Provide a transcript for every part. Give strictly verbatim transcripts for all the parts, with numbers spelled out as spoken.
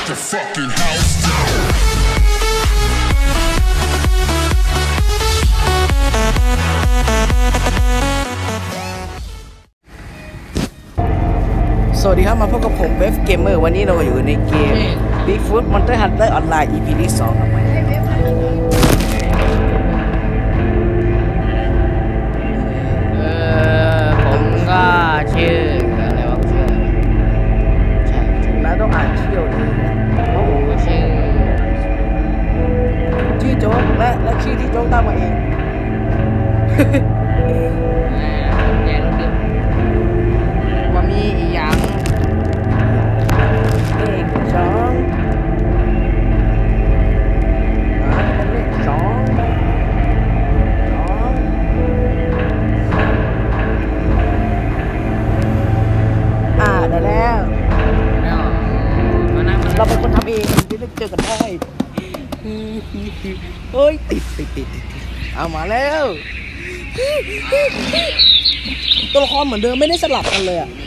the fucking house down. สวัสดีครับมาพบกับผมเวฟเกมเมอร์วันนี้เราอยู่ในเกม Bigfoot Monster Hunter Online อี พี ที่สองครับเออผมก็ชื่ออะไรวะชื่อใช่แล้วต้องอ่านชื่อเอาเองนะผมก็ชื่อชื่อโจ๊กและและชื่อที่โจ๊กตั้งมาเองอ่าแย่แล้วเดิมว่ามีอีหยังเลขสองอ่าเป็นเลขสองสองอ่าได้แล้วแล้วมันนั่งมันเราเป็นคนทำเองจะได้เจอกันได้เฮ้ยติดติดติดติดเอามาแล้วตัวละครเหมือนเดิมไม่ได้สลับกันเลยอ่ะ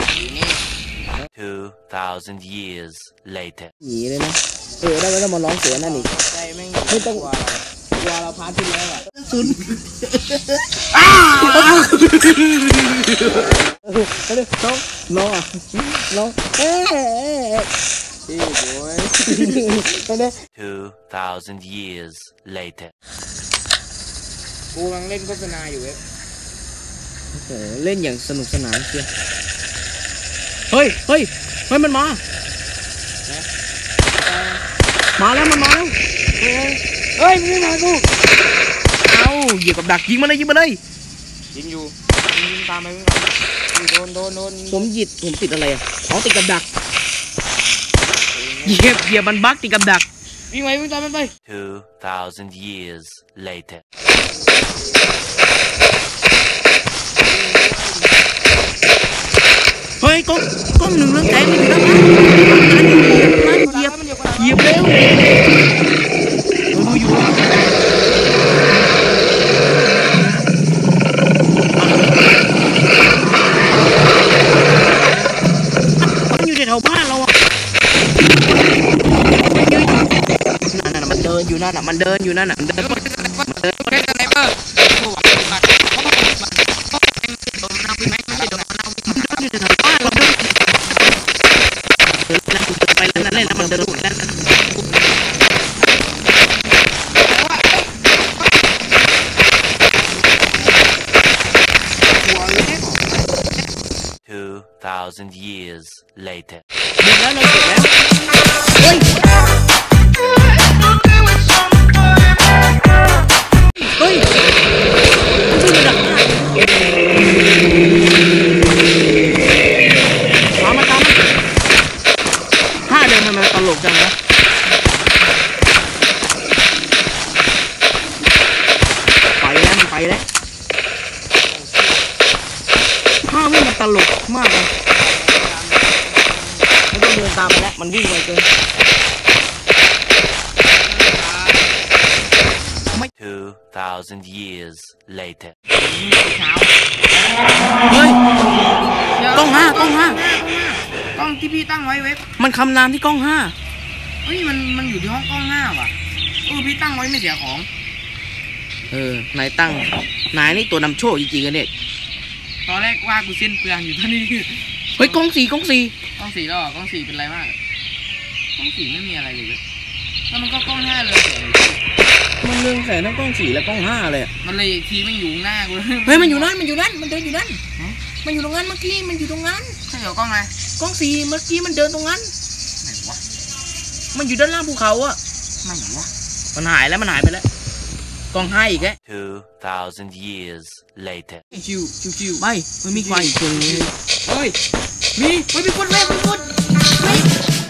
two thousand years later หนีเลยนะเออได้ไม่ต้องมาร้องเสียนั่นอีกใจแม่งไม่ต้องกลัวกลัวเราพาที่แล้วอ่ะซุนอ้าวเร็วน้องน้องน้องเอ๊ะพี่โว้ยไปเลย two thousand years later กูกำลังเล่นโฆษณาอยู่เว้ยโอ้โหเล่นอย่างสนุกสนานเชียวเฮ้ยเฮ้ยเฮ้ยมันมามาแล้วมันมาแล้วเฮ้ยเฮ้ยมันไม่มากูเอาเหยียบกับดักยิงมาเลยยิงมาเลยยิงอยู่ยิงตามไปมึงโดนโดนโดนผมหยิบผมติดอะไรอ่ะอ๋อติดกับดักเหยียบเหยียบมันบั๊กติดกับดักวิ่งไปวิ่งตามมันไป two thousand years later เฮ้ยกล้องกล้องหนึ่งเรื่องแตกไม่ถึงแล้วมั้งเหยียบเหยียบเร็วดูอยู่มันอยู่ในแถวบ้านเราอ่ะนั่นน่ะมันเดินอยู่นั่นน่ะมันเดินอยู่นั่นน่ะมันเดินมันเดินเล่นสไนเปอร์โอ้โหบัตรโอ้โหบัตรโอ้โหโดนน้ำวิ่งไหมไม่โดนน้ำวิ่งมันเดินอยู่ในแถวบ้านเราเดินเดินแล้วเดินไปแล้วนั่นเล่นแล้วมันเดินแล้ว two thousand years later ดึงแล้วเราเก็บแล้วเฮ้ยเฮ้ยมันชื่อระดับห้ามามาตามมาห้าเดินมันมาตลกจังนะไปแล้วมันไปแล้วห้าวิ่งมันตลกมากเลยไม่ต้องเดินตามไปแล้วมันวิ่งไวเกิน two thousand years later เฮ้ยกล้องห้ากล้องห้ากล้องที่พี่ตั้งไว้เว็บมันคำนามที่กล้องห้าเฮ้ยมันมันอยู่ที่ห้องกล้องห้าว่ะเออพี่ตั้งไว้ไม่เสียของเออนายตั้งนายนี่ตัวนำโชคจริงๆกันเนี่ยตอนแรกว่ากูเส้นเปลืองอยู่ท่านี้เฮ้ยกล้องสี่กล้องสี่กล้องสี่แล้วกล้องสี่เป็นไรมากกล้องสี่ไม่มีอะไรเลยเว้ยแล้วมันก็กล้องห้าเลยมันเรื่องแสนทั้งกล้องสี่และกล้องห้าเลยมันเลยทีไม่อยู่หน้ากูเฮ้ยมันอยู่นั่นมันอยู่นั่นมันเดินอยู่นั่นมันอยู่ตรงนั้นเมื่อกี้มันอยู่ตรงนั้นใช่เหรอกล้องอะไรกล้องสี่เมื่อกี้มันเดินตรงนั้นไหนวะมันอยู่ด้านล่างภูเขาอะไหนวะมันหายแล้วมันหายไปแล้วกล้องห้าอีกแก two thousand years later ชิวชิวชิวไปมันมีควายอีกตัวนึงเฮ้ยมีเฮ้ยมีคนแม่มีคนเฮ้ย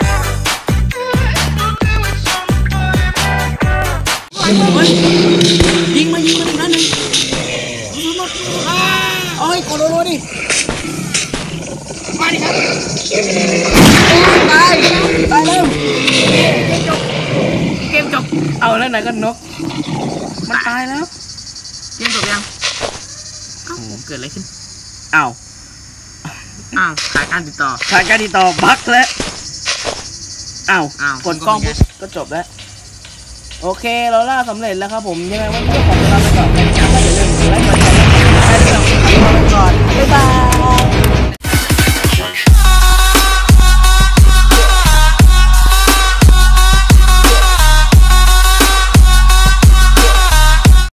เฮ้ยยิงมายิงมาอีกนัดหนึ่งเอาให้กดโดนดิมาดิครับตายตายแล้วเกมจบเอาแล้วไหนก็นกมันตายแล้วเกมจบยังเอ้าเกิดอะไรขึ้นอ้าวอ้าวขายการติดต่อขาดการติดต่อบั๊กแล้วอ้าวอ้าวกดกล้องปุ๊บก็จบแล้วโอเคเราล่าสำเร็จแล้วครับผมยังไงวันนี้ก็ขอตัวลาไปก่อนนะครับอย่าลืมกดไลค์กดแชร์กดติดตามให้เราไปก่อนบ๊ายบาย